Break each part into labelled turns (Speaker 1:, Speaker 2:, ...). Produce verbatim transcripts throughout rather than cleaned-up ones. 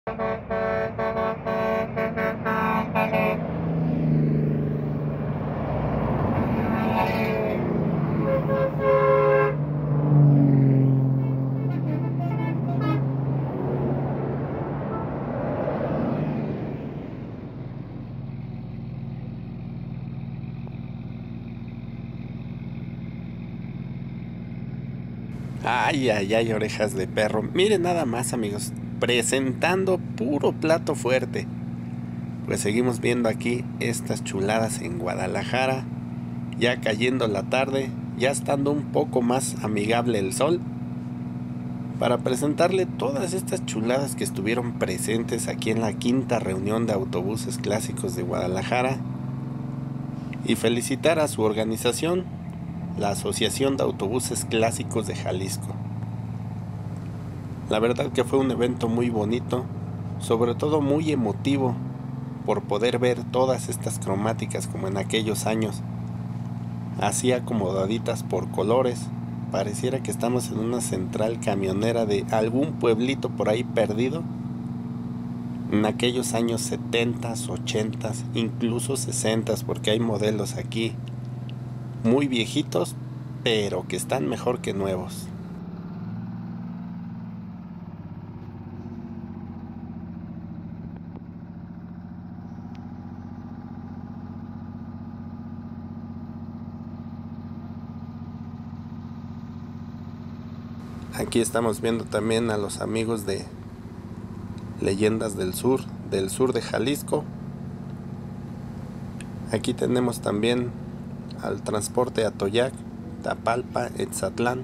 Speaker 1: Ay, ay, ay, orejas de perro. Miren nada más, amigos, presentando puro plato fuerte. Pues seguimos viendo aquí estas chuladas en Guadalajara, ya cayendo la tarde, ya estando un poco más amigable el sol, para presentarle todas estas chuladas que estuvieron presentes aquí en la quinta reunión de autobuses clásicos de Guadalajara, y felicitar a su organización, la Asociación de Autobuses Clásicos de Jalisco. La verdad que fue un evento muy bonito, sobre todo muy emotivo, por poder ver todas estas cromáticas como en aquellos años, así acomodaditas por colores. Pareciera que estamos en una central camionera de algún pueblito por ahí perdido, en aquellos años setentas, ochentas, incluso sesentas, porque hay modelos aquí muy viejitos, pero que están mejor que nuevos. Aquí estamos viendo también a los amigos de Leyendas del Sur, del sur de Jalisco. Aquí tenemos también al transporte Atoyac, Tapalpa, Etzatlán.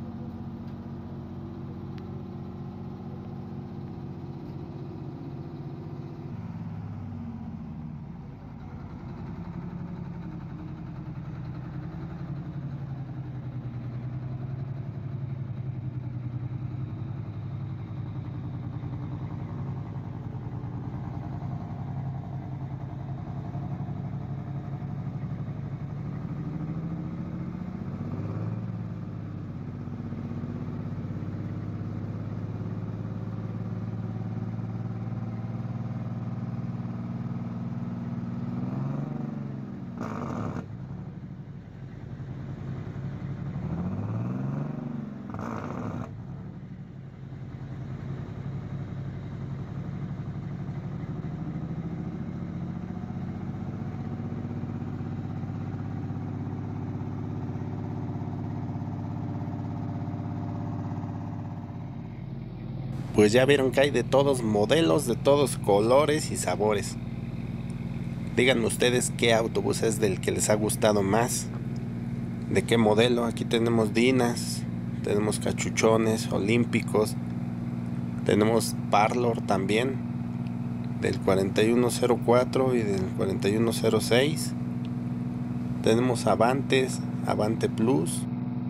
Speaker 1: Pues ya vieron que hay de todos modelos, de todos colores y sabores. Díganme ustedes qué autobús es del que les ha gustado más, de qué modelo. Aquí tenemos Dinas, tenemos cachuchones, olímpicos, tenemos Parlor también, del cuarenta y uno cero cuatro y del cuarenta y uno cero seis. Tenemos Avantes, Avante Plus.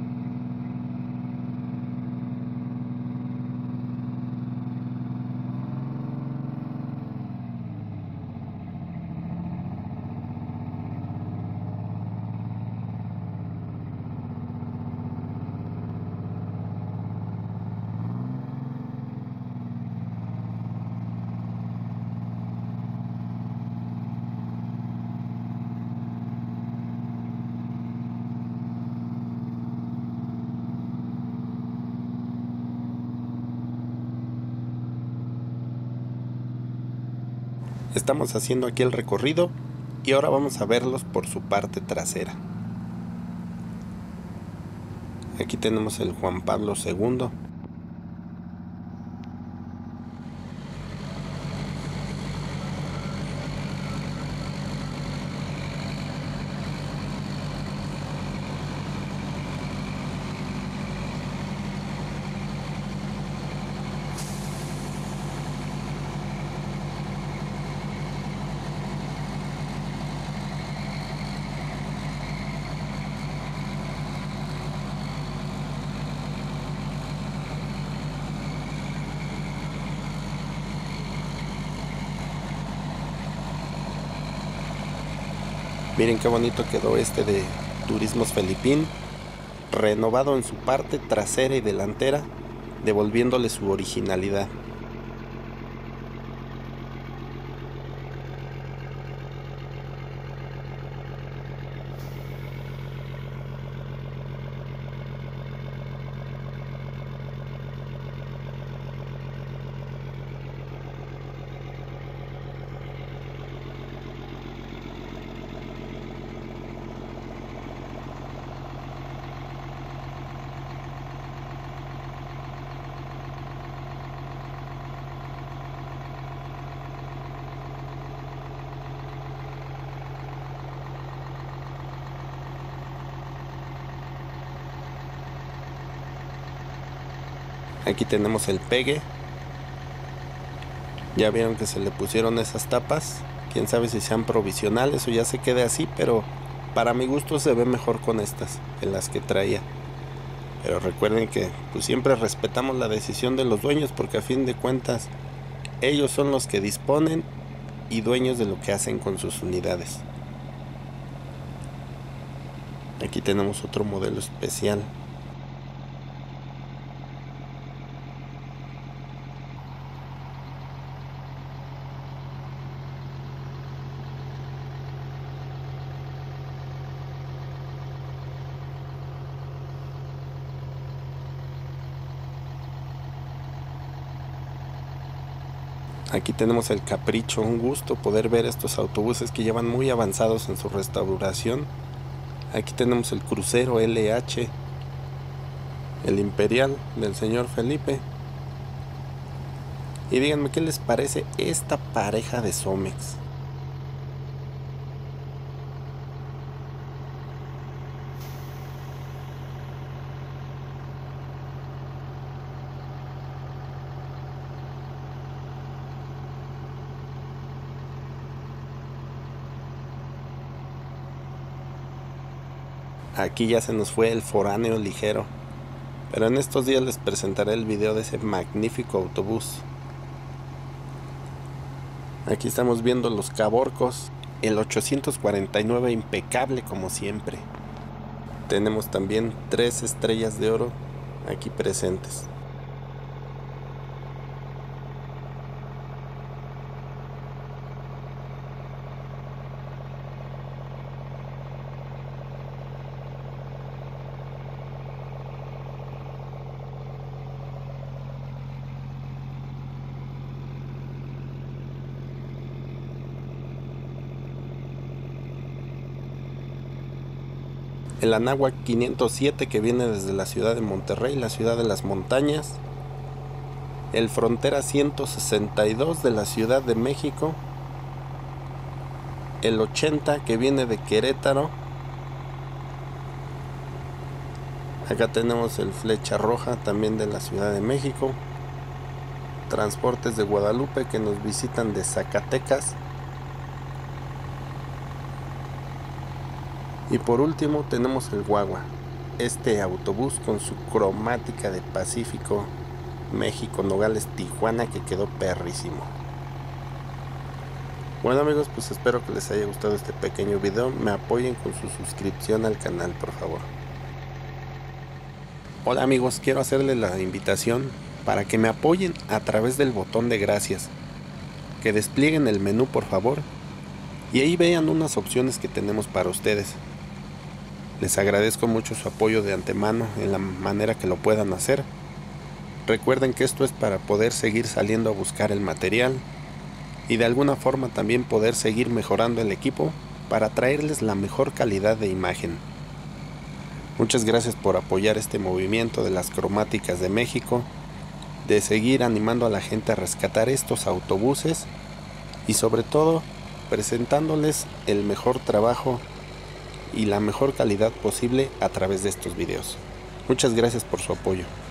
Speaker 1: Estamos haciendo aquí el recorrido y ahora vamos a verlos por su parte trasera. Aquí tenemos el Juan Pablo segundo. Miren qué bonito quedó este de Turismos Felipín, renovado en su parte trasera y delantera, devolviéndole su originalidad. Aquí tenemos el pegue. Ya vieron que se le pusieron esas tapas. Quién sabe si sean provisionales o ya se quede así, pero para mi gusto se ve mejor con estas que las que traía. Pero recuerden que pues siempre respetamos la decisión de los dueños, porque a fin de cuentas ellos son los que disponen y dueños de lo que hacen con sus unidades. Aquí tenemos otro modelo especial. Aquí tenemos el Capricho, un gusto poder ver estos autobuses que llevan muy avanzados en su restauración. Aquí tenemos el Crucero L H, el Imperial del señor Felipe. Y díganme qué les parece esta pareja de Somex. Aquí ya se nos fue el foráneo ligero, pero en estos días les presentaré el video de ese magnífico autobús. Aquí estamos viendo los Caborcos, el ochocientos cuarenta y nueve impecable como siempre. Tenemos también tres estrellas de oro aquí presentes. El Anáhuac quinientos siete, que viene desde la ciudad de Monterrey, la ciudad de las montañas. El Frontera ciento sesenta y dos de la Ciudad de México. El ochenta, que viene de Querétaro. Acá tenemos el Flecha Roja, también de la Ciudad de México. Transportes de Guadalupe, que nos visitan de Zacatecas. Y por último tenemos el Guagua, este autobús con su cromática de Pacífico, México, Nogales, Tijuana, que quedó perrísimo. Bueno amigos, pues espero que les haya gustado este pequeño video. Me apoyen con su suscripción al canal, por favor. Hola amigos, quiero hacerles la invitación para que me apoyen a través del botón de gracias. Que desplieguen el menú, por favor, y ahí vean unas opciones que tenemos para ustedes. Les agradezco mucho su apoyo de antemano en la manera que lo puedan hacer. Recuerden que esto es para poder seguir saliendo a buscar el material y de alguna forma también poder seguir mejorando el equipo para traerles la mejor calidad de imagen. Muchas gracias por apoyar este movimiento de las cromáticas de México, de seguir animando a la gente a rescatar estos autobuses y sobre todo presentándoles el mejor trabajo y la mejor calidad posible a través de estos videos. Muchas gracias por su apoyo.